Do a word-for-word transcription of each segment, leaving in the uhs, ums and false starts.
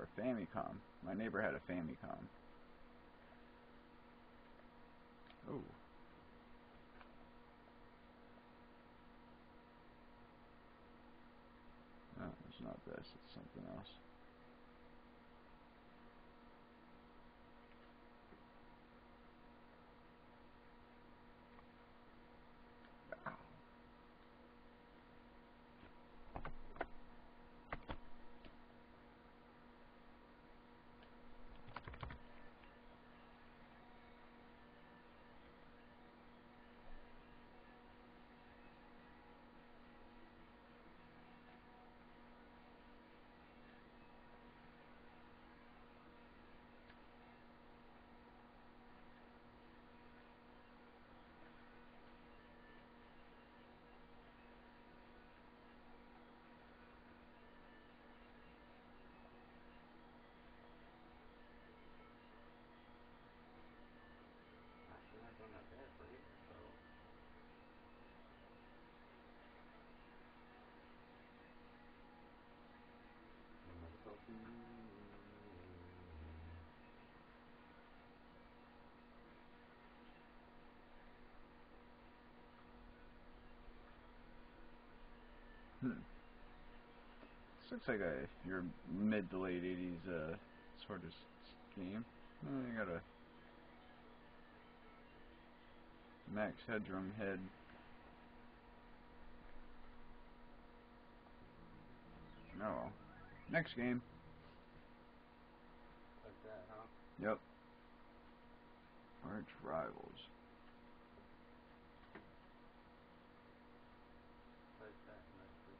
or Famicom. My neighbor had a Famicom. Ooh. No, it's not this, it's something else. Hmm. This looks like a your mid to late eighties uh, sort of scheme. Oh, you got a max headroom head. Oh well. Next game. Like that, huh? Yep. Arch rivals. Like that, like this,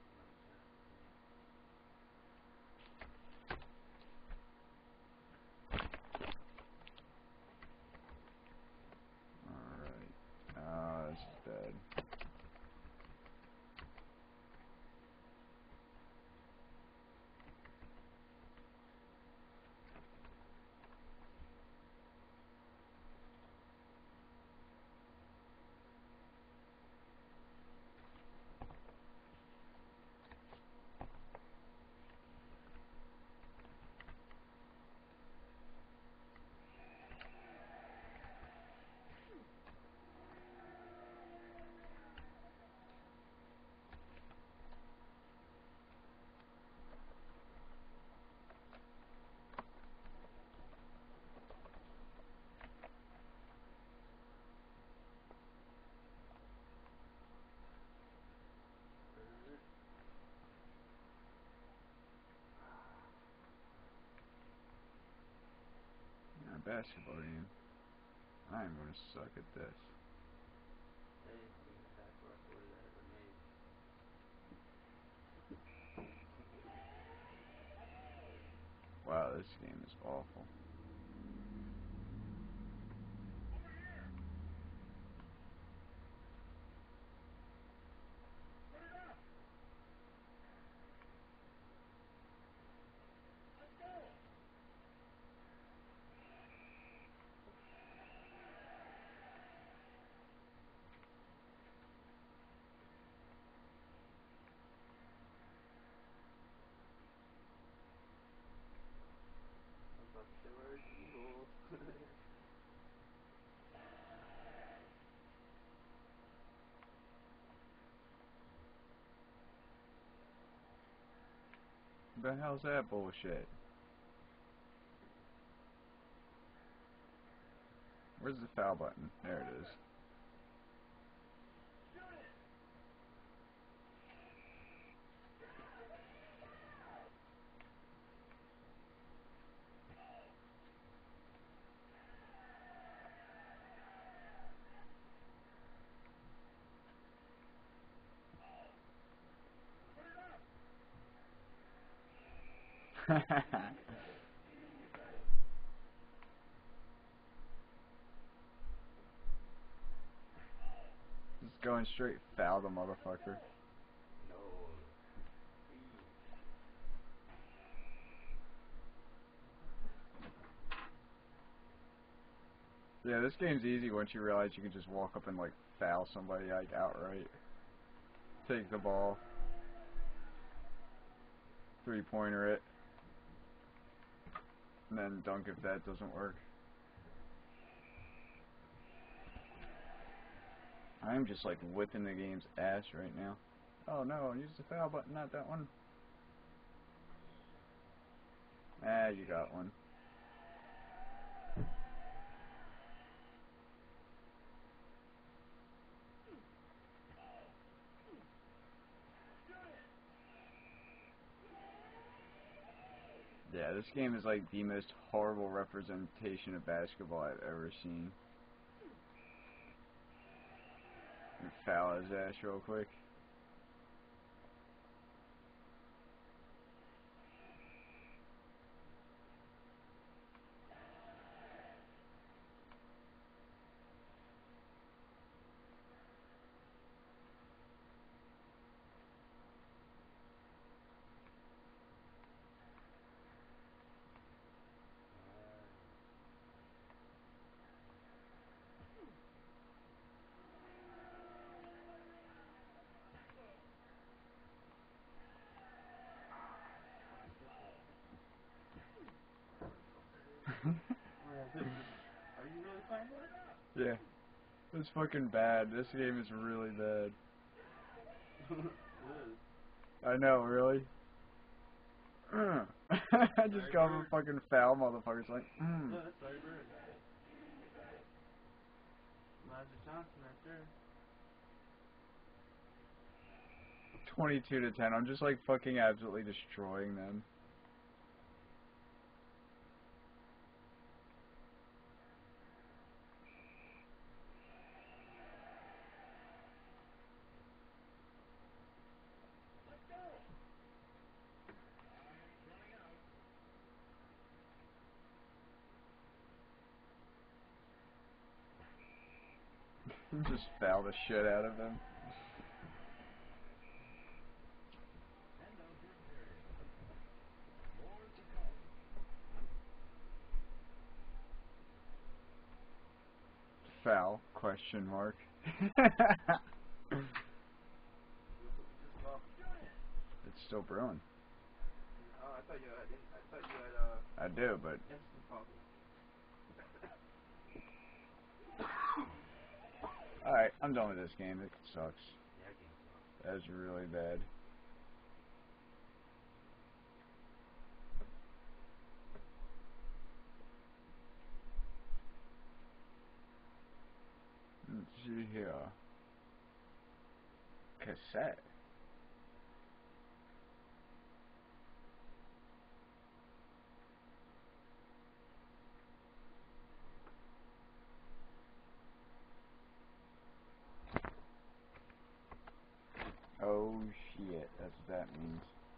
Alright. Ah, this is bad. Basketball game. I'm gonna suck at this. hey, you can attack for us with that grenade. Wow, this game is awful. I'm about to say, where's evil? The hell's that bullshit? Where's the foul button? There it is. Just going straight foul the motherfucker. No. Yeah, this game's easy once you realize you can just walk up and like foul somebody like outright. Take the ball. Three pointer it. and then dunk if that doesn't work. I'm just like whipping the game's ass right now. Oh no, use the foul button, not that one. Ah, you got one. Yeah, this game is like the most horrible representation of basketball I've ever seen. Foul his ass real quick. Are you really playing it? Yeah. It's fucking bad. This game is really bad. It is. I know, really. I just got a fucking foul, motherfuckers. Like, mm. Yeah, that's Larry Bird. Magic Johnson right there. twenty-two to ten. I'm just like fucking absolutely destroying them. Just foul the shit out of him. Foul? Question mark. It's still brewing. Oh, I thought you had. I thought you had. Uh, I do, but. instant coffee. Alright, I'm done with this game. It sucks. Yeah, game sucks. That is really bad. Let's see here. Cassette. Oh shit, that's what that means.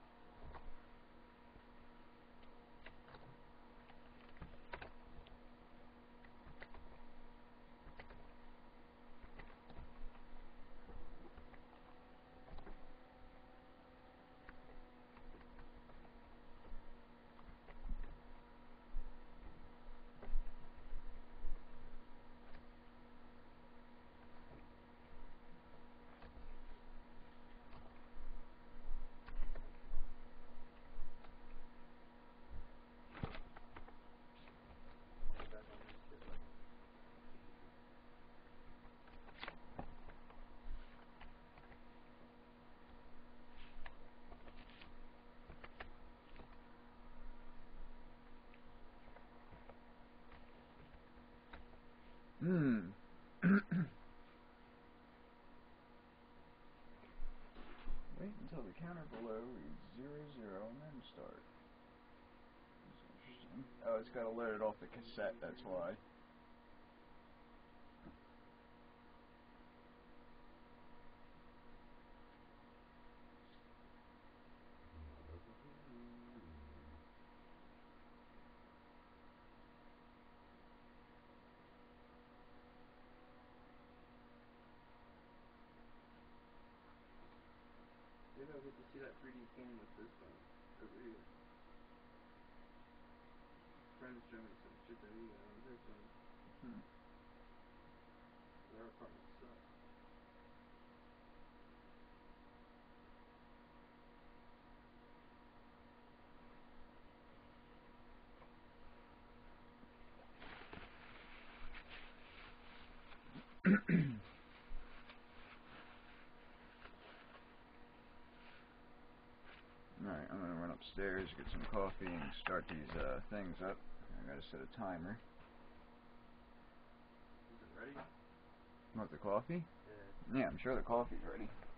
Hmm. Wait until the counter below reads zero zero and then start. That's interesting. Oh, it's got to load it off the cassette, that's why. Maybe I'll get to see that three D game with this one over here. Friends showing me some shit that he got on his phone. Hmm. Their apartment sucks. upstairs, get some coffee, and start these uh, things up. I gotta set a timer. Is it ready? What, the coffee? Yeah. Yeah, I'm sure the coffee's ready.